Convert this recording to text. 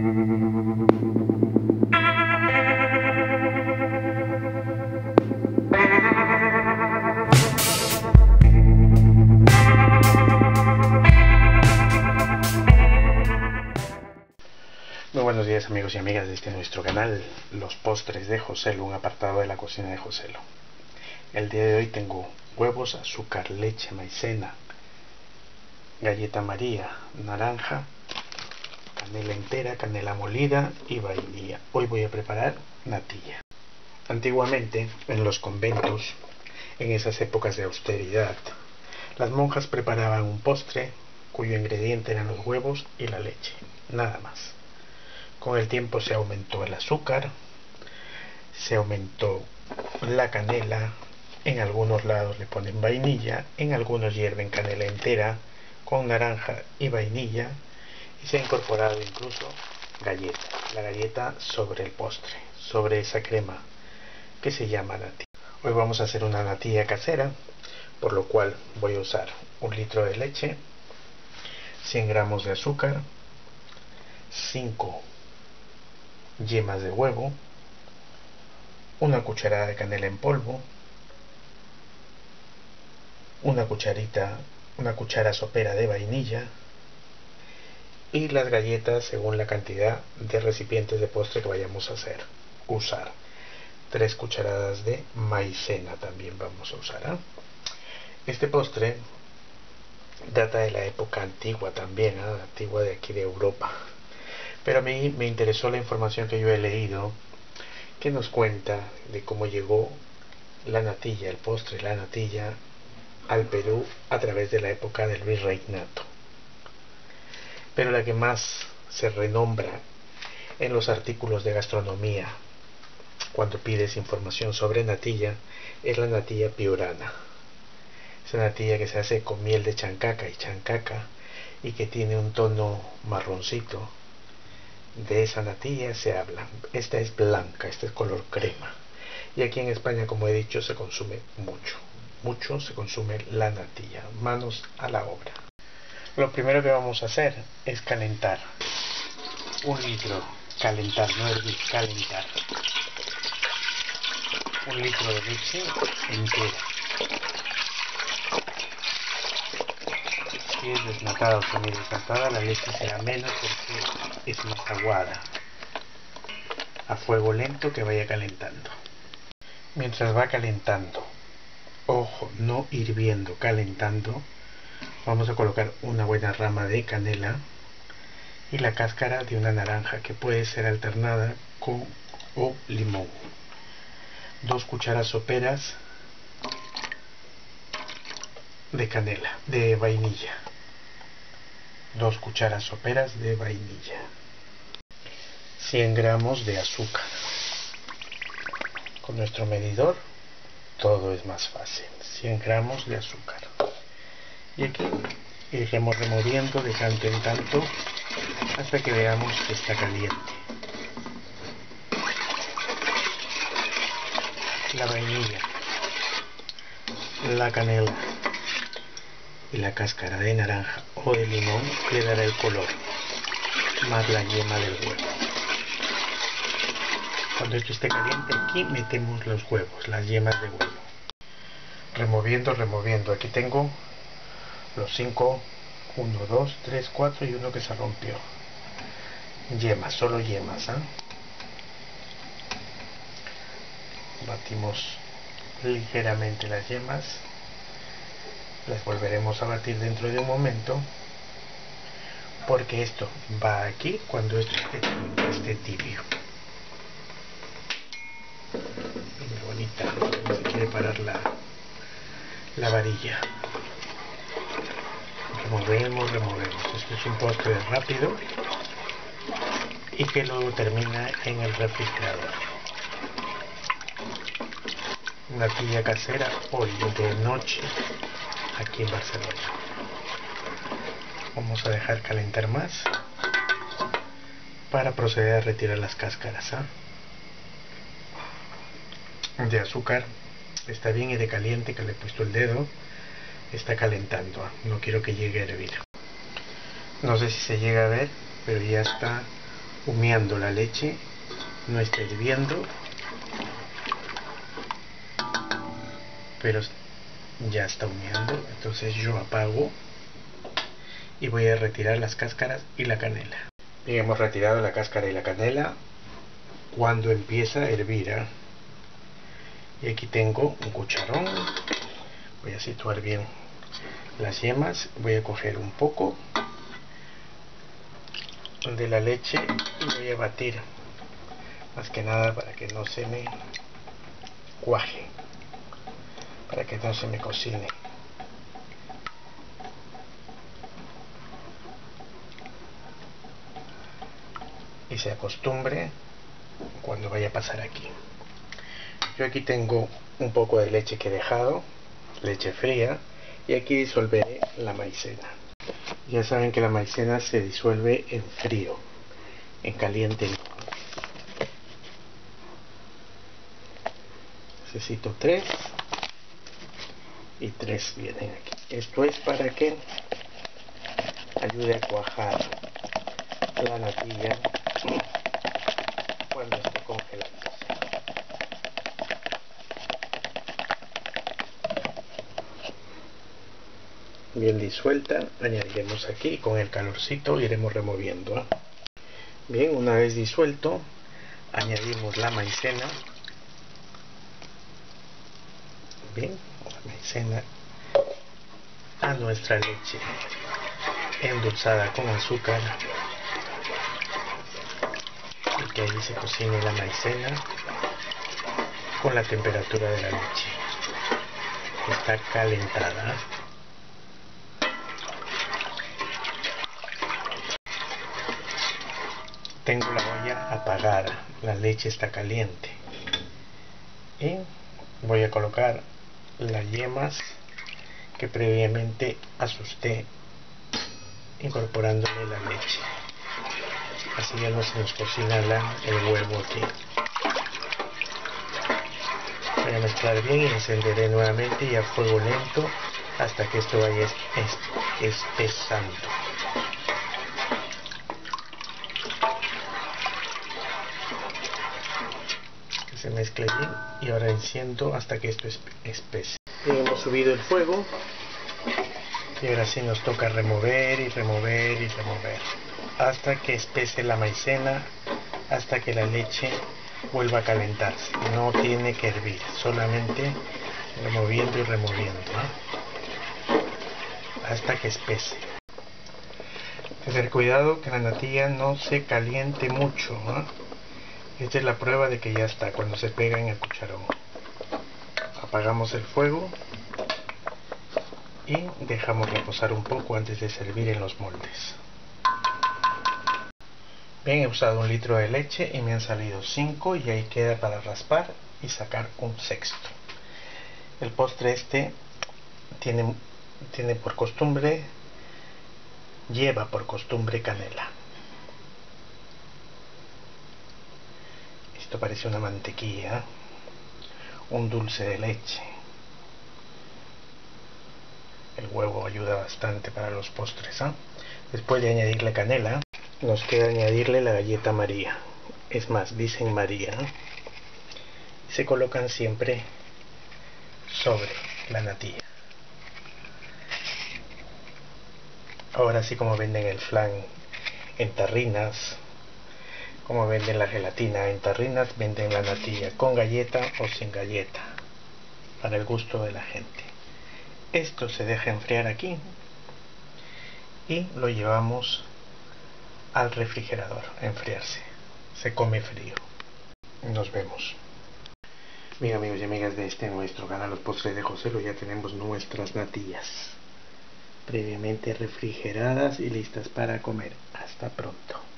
Muy buenos días amigos y amigas de nuestro canal, Los Postres de Joselo, un apartado de la cocina de Joselo. El día de hoy tengo huevos, azúcar, leche, maicena, galleta María, naranja, canela entera, canela molida y vainilla. Hoy voy a preparar natilla. Antiguamente, en los conventos, en esas épocas de austeridad, las monjas preparaban un postre cuyo ingrediente eran los huevos y la leche, nada más. Con el tiempo se aumentó el azúcar, se aumentó la canela, en algunos lados le ponen vainilla, en algunos hierven canela entera con naranja y vainilla, y se ha incorporado incluso galleta, la galleta sobre el postre, sobre esa crema que se llama natilla. Hoy vamos a hacer una natilla casera, por lo cual voy a usar 1 litro de leche, 100 gramos de azúcar, 5 yemas de huevo, 1 cucharada de canela en polvo, una cuchara sopera de vainilla y las galletas según la cantidad de recipientes de postre que vayamos a usar. 3 cucharadas de maicena también vamos a usar. Este postre data de la época antigua también, antigua de aquí de Europa. Pero a mí me interesó la información que yo he leído, que nos cuenta de cómo llegó la natilla, el postre, la natilla, al Perú a través de la época del virreinato. Pero la que más se renombra en los artículos de gastronomía, cuando pides información sobre natilla, es la natilla piurana. Esa natilla que se hace con miel de chancaca y que tiene un tono marroncito. De esa natilla se habla. Esta es blanca, esta es color crema. Y aquí en España, como he dicho, se consume mucho se consume la natilla. Manos a la obra. Lo primero que vamos a hacer es calentar 1 litro, calentar, no hervir, calentar 1 litro de leche entera. Si es desnatada o semidesnatada, la leche será menos porque es más aguada. A fuego lento que vaya calentando. Mientras va calentando, ojo, no hirviendo, calentando, vamos a colocar una buena rama de canela y la cáscara de una naranja que puede ser alternada con o limón. 2 cucharas soperas de canela, de vainilla. 2 cucharas soperas de vainilla. 100 gramos de azúcar. Con nuestro medidor todo es más fácil. 100 gramos de azúcar. Y aquí iremos removiendo de tanto en tanto hasta que veamos que está caliente. La vainilla, la canela y la cáscara de naranja o de limón le dará el color, más la yema del huevo. Cuando esto esté caliente, aquí metemos los huevos, las yemas de huevo. Removiendo. Aquí tengo los 5, 1, 2, 3, 4 y uno que se rompió. Yemas, solo yemas. Batimos ligeramente las yemas. Las volveremos a batir dentro de un momento, porque esto va aquí cuando esto esté tibio. Muy bonita, se quiere parar la varilla. Removemos. Esto es un postre rápido y que luego termina en el refrigerador. Natilla casera hoy de noche aquí en Barcelona. Vamos a dejar calentar más para proceder a retirar las cáscaras de azúcar. Está bien y de caliente, que le he puesto el dedo, está calentando. No quiero que llegue a hervir. No sé si se llega a ver, pero ya está humeando la leche, no está hirviendo, pero ya está humeando. Entonces yo apago y voy a retirar las cáscaras y la canela. Bien, hemos retirado la cáscara y la canela cuando empieza a hervir, ¿eh? Y aquí tengo un cucharón. Voy a situar bien las yemas. Voy a coger un poco de la leche y voy a batir, más que nada para que no se me cuaje, para que no se me cocine. Y se acostumbre cuando vaya a pasar aquí. Yo aquí tengo un poco de leche que he dejado, leche fría, y aquí disolveré la maicena. Ya saben que la maicena se disuelve en frío, en caliente no. Necesito 3 y 3 vienen aquí. Esto es para que ayude a cuajar la natilla cuando esté congelando. Bien disuelta, añadiremos aquí, con el calorcito iremos removiendo, ¿eh? Bien, una vez disuelto, añadimos la maicena. Bien, la maicena a nuestra leche endulzada con azúcar, y que ahí se cocine la maicena con la temperatura de la leche. Está calentada. Tengo la olla apagada, la leche está caliente y voy a colocar las yemas que previamente asusté incorporándole la leche. Así ya no se nos cocina el huevo aquí. Voy a mezclar bien y encenderé nuevamente y a fuego lento hasta que esto vaya espesando. Que se mezcle bien y ahora enciendo hasta que esto espese. Bien, hemos subido el fuego y ahora sí nos toca remover y remover y remover hasta que espese la maicena, hasta que la leche vuelva a calentarse. No tiene que hervir, solamente removiendo y removiendo, ¿eh? Hasta que espese. Tener cuidado que la natilla no se caliente mucho, ¿eh? Esta es la prueba de que ya está, cuando se pega en el cucharón. Apagamos el fuego y dejamos reposar un poco antes de servir en los moldes. Bien, he usado 1 litro de leche y me han salido 5, y ahí queda para raspar y sacar un sexto. El postre este lleva por costumbre canela. Esto parece una mantequilla, un dulce de leche. El huevo ayuda bastante para los postres, ¿eh? Después de añadirle canela, nos queda añadirle la galleta María. Es más, dicen María, ¿eh? Se colocan siempre sobre la natilla. Ahora sí, como venden el flan en tarrinas, como venden la gelatina en tarrinas, venden la natilla con galleta o sin galleta, para el gusto de la gente. Esto se deja enfriar aquí y lo llevamos al refrigerador a enfriarse. Se come frío. Nos vemos. Bien, amigos y amigas de nuestro canal Los Postres de Joselo, ya tenemos nuestras natillas previamente refrigeradas y listas para comer. Hasta pronto.